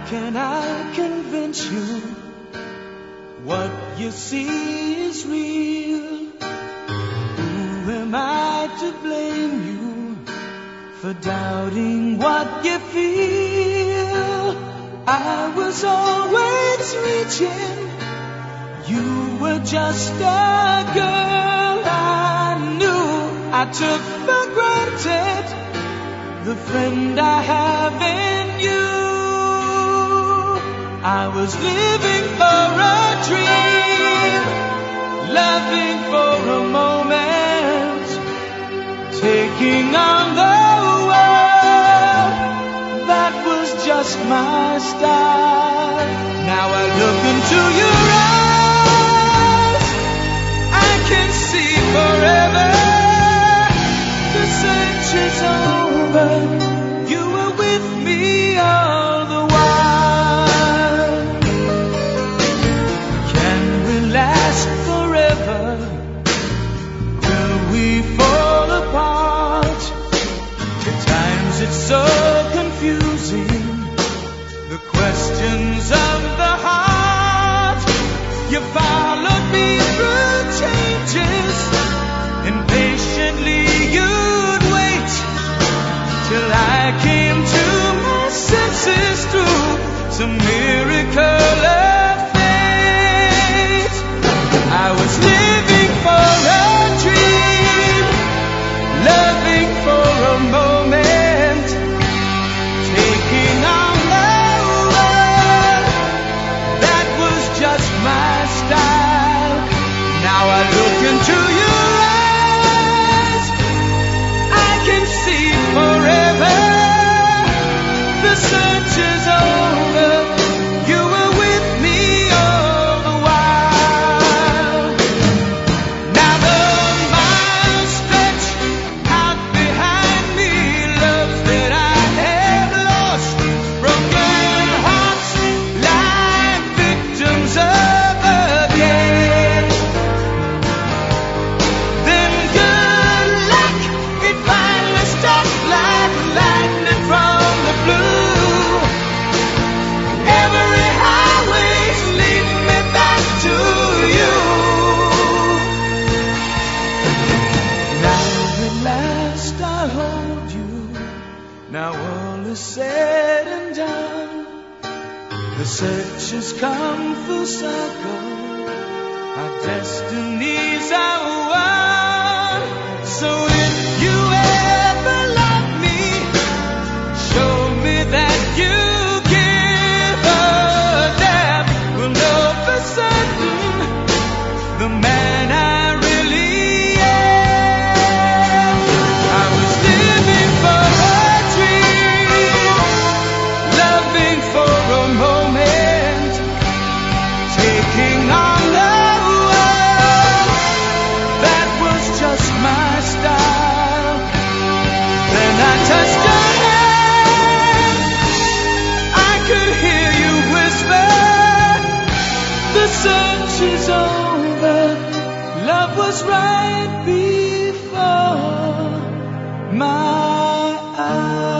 can I convince you what you see is real? Who am I to blame you for doubting what you feel? I was always reaching. You were just a girl I knew. I took for granted the friend I have in you. I was living for a dream, loving for a moment, taking on the world. That was just my style. Now I look into your eyes, I can see forever. The search is over. You were with me all the while. Can we last forever? Will we fall apart? At times it's so confusing, the questions of the heart. You followed me through changes, and patiently you'd wait till I came to my senses through some miracle of fate. I was living for a dream, loving for a moment, taking on the world. That was just my style. Now I look into your eyes, I can see forever. The search is over. You were with me all the while. Now the miles stretch out behind me, loves that I have lost, broken hearts like victims of again. Then good luck, it finally struck like lightning from the blue. Every highway's leading me back to you. Now at last I hold you. Now all is said and done. The search has come full circle. Our destinies are one. So if you ever love me, show me that you give a damn. We'll know for certain the man I really am. I was living for a dream, loving for a moment, taking on the world. That was just my style. Then I touched your hand, I could hear you whisper, the search is over. Love was right before my eyes.